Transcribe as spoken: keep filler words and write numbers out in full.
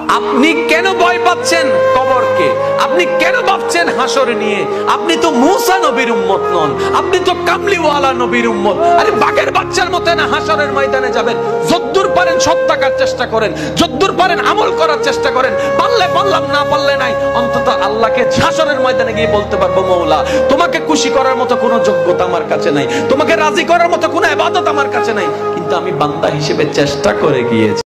আপনি কেন ভয় পাচ্ছেন কবরকে? আপনি কেন ভাবছেন হাসর নিয়ে? আপনি তো মুসা নবীর উম্মত নন, আপনি তো কামলিওয়ালা নবীর উম্মত। আরে বাঘের বাচ্চার মতো না হাসরের ময়দানে যাবেন। যদ্দূর পারেন সৎ থাকার চেষ্টা করেন, যদ্দূর পারেন আমল করার চেষ্টা করেন। পারলে পারলাম, না পারলে নাই। অন্তত আল্লাহকে হাসরের ময়দানে গিয়ে বলতে পারবো, মওলা তোমাকে খুশি করার মতো কোনো যোগ্যতা আমার কাছে নাই, তোমাকে রাজি করার মতো কোনো ইবাদত আমার কাছে নাই, কিন্তু আমি বান্দা হিসেবে চেষ্টা করে গিয়েছি।